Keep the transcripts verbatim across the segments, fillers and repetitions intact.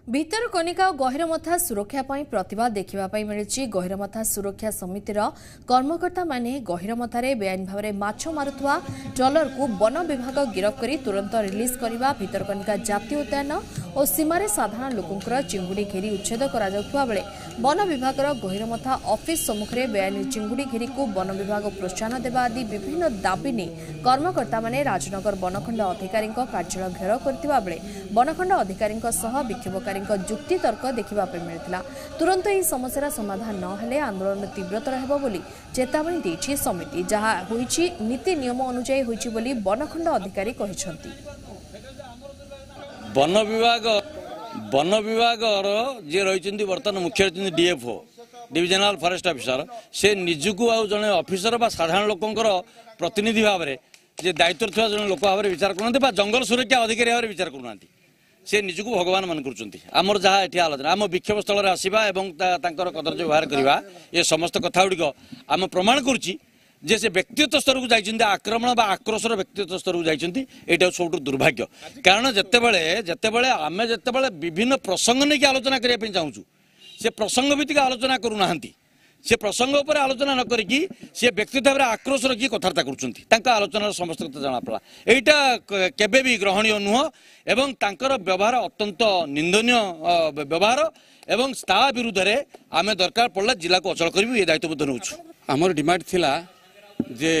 ଭିତରକନିକା ଓ ଗହିରମଥା ସୁରକ୍ଷା ପାଇଁ ପ୍ରତିବାଦ ଦେଖିବା ମିଳିଛି। ଗହିରମଥା ସୁରକ୍ଷା ସମିତିର କର୍ମକର୍ତ୍ତାମାନେ ଗହିରମଥାରେ ବେଆଇନ ଭାବରେ ମାଛ ମାରୁଥିବା ଟ୍ରଲରକୁ ବନ ବିଭାଗ ଗିରଫ କରି ତୁରନ୍ତ ରିଲିଜ୍ କରିବା, ଭିତରକନିକା ଜାତୀୟ ଉଦ୍ୟାନ ଓ ସୀମାରେ ସାଧାରଣ ଲୋକଙ୍କର ଚିଙ୍ଗୁଡ଼ି ଘେରି ଉଚ୍ଛେଦ କରାଯାଉଥିବା ବେଳେ ବନ ବିଭାଗର ଗହିରମଥା ଅଫିସ୍ ସମ୍ମୁଖରେ ବେଆଇନ ଚିଙ୍ଗୁଡ଼ି ଘେରିକୁ ବନ ବିଭାଗ ପ୍ରୋତ୍ସାହନ ଦେବା ଆଦି ବିଭିନ୍ନ ଦାବି ନେଇ କର୍ମକର୍ତ୍ତାମାନେ ରାଜନଗର ବନଖଣ୍ଡ ଅଧିକାରୀଙ୍କ କାର୍ଯ୍ୟାଳୟ ଘେରାଉ କରିଥିବା ବେଳେ ବନଖଣ୍ଡ ଅଧିକାରୀଙ୍କ ସହ ବିକ୍ଷୋଭକାରୀ ଯୁକ୍ତି तर्क देखा मिलता। तुरंत यह समस्या समाधान न हेले आंदोलन तीव्रतर हेबो बोली चेतावनी देछि समिति, जहा होइछि नीति नियम अनुसार होइछि बोली बनखंड अधिकारी कहिसंती। वन विभाग वन विभाग जे रही बर्तमान मुख्य रही डीएफओ डिविजनल फॉरेस्ट ऑफिसर से निजुक आ जने ऑफिसर बा साधारण लोकंकर प्रतिनिधि भाव में जे दायित्व थिबा जने लोक भाव में विचार करनते बा जंगल सुरक्षा अधिकारी भाव में विचार करनांती। से निजुक भगवान मान करमर जहाँ ये आलोचना आम विक्षोभ स्थल आसवा और कदर्य व्यवहार करवा ये समस्त कथा गुड़िक आम प्रमाण करुच्ची जे से व्यक्तिगत स्तर को जाइए आक्रमण बा आक्रोशर व्यक्तिगत स्तर को जाइए यहाँ सब दुर्भाग्य। कारण जितेबले जितेबले आम जितेबले विभिन्न प्रसंग नहीं आलोचना करने चाहूँ से प्रसंग भित्तिक आलोचना करूना से प्रसंग उपर आलोचना न करी सी व्यक्तिगत भाव में आक्रोश रखी कथबार्ता कर आलोचना समस्त कथा जना पड़ा यहाँ केबे भी ग्रहणीय नुह एवं तांकर व्यवहार अत्यंत निंदनीय व्यवहार एवं ता विरुद्ध में आम दरकार पड़ा जिला को अचल करूँ ये दायित्वबद्ध नौ। आमर डिमांड थिला जे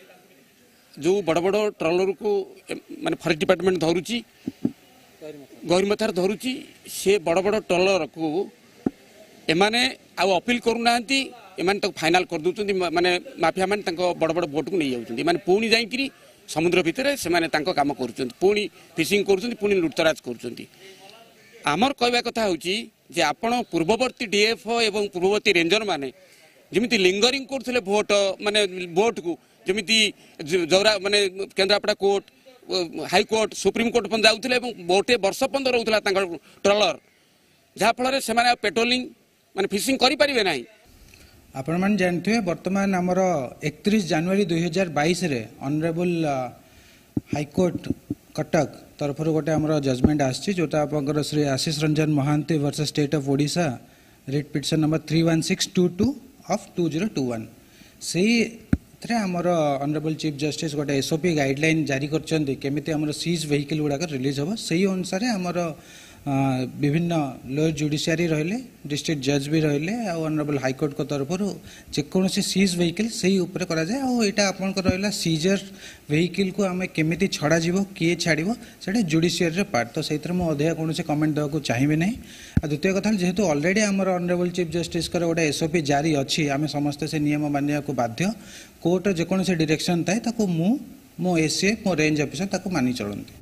जो बड़ बड़ ट्रलर को माने फॉरेस्ट डिपार्टमेंट धरुची गहिरमथार धरुची से बड़ बड़ ट्रलर को एमाने आउ अपील करूना एमाने फाइनाल कर दूसरी माने माफिया माने बड़ बड़ बोट को नहीं जाऊँ माने पुणी जाकि समुद्र भितर से माने काम कर पुणी फिशिंग कर लुटतराज कर आमर कहवा कथा होची जे आपण पूर्ववर्ती डीएफओ एवं पूर्ववर्ती रेंजर माने जमी लिंगरिंग करते भोट माने बोट को जमी जौरा माने Kendrapara court high court supreme court पर जाऊे बोटे वर्ष पंद्रह रोला ट्रलर जहाँफल से पेट्रोलिंग माने फिशिंग करें ना। आपण मैंने जानते हैं बर्तमान आमर इकतीस जनवरी दुई हजार बाईस ऑनरेबल हाईकोर्ट कटक तरफ गोटे आमर जजमेंट आसी जोटा आप Shri Ashish Ranjan Mahanty versus state of Odisha writ petition number three one six two two of two zero two one से आमर ऑनरेबल चीफ जस्टिस गोटे एसओपी गाइडलाइन जारी कर सीज वेहिकल गुड़ाक रिलीज हम से अनुसार आमर विभिन्न लोअर जुडिशियरी रहिले डिस्ट्रिक्ट जज भी रहिले ऑनरेबल हाईकोर्ट को तरफ जेकोसी सीज वेहिकल से ऊपर करा जाए और यहाँ आपन रहा सीजर वेहिकल को आम केमी छड़ा जीव किए छाड़ से जुडिशियरी पार्ट तो से अधिका कौन कमेंट देवा चाहिए ना। द्वितीय कथा जेहेतु ऑलरेडी आमर ऑनरेबल चीफ जस्टिस गोटे एसओपी जारी अच्छी आम समस्ते से नियम मानिया को बाध्य कोर्ट जेकोसी डायरेक्शन थाए मो एसीए मो रेंज ऑफिसर मानि चलती।